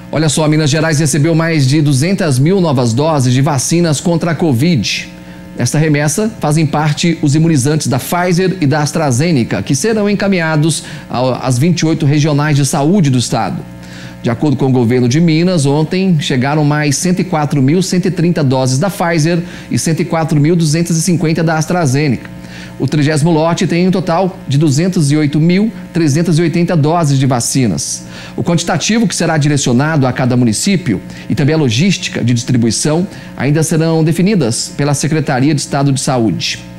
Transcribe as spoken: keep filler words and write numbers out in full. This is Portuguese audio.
Olha só, Minas Gerais recebeu mais de duzentas mil novas doses de vacinas contra a Covid. Nesta remessa fazem parte os imunizantes da Pfizer e da AstraZeneca, que serão encaminhados às vinte e oito regionais de saúde do estado. De acordo com o governo de Minas, ontem chegaram mais cento e quatro mil cento e trinta doses da Pfizer e cento e quatro mil duzentas e cinquenta da AstraZeneca. O trigésimo lote tem um total de duzentas e oito mil trezentas e oitenta doses de vacinas. O quantitativo que será direcionado a cada município e também a logística de distribuição ainda serão definidas pela Secretaria de Estado de Saúde.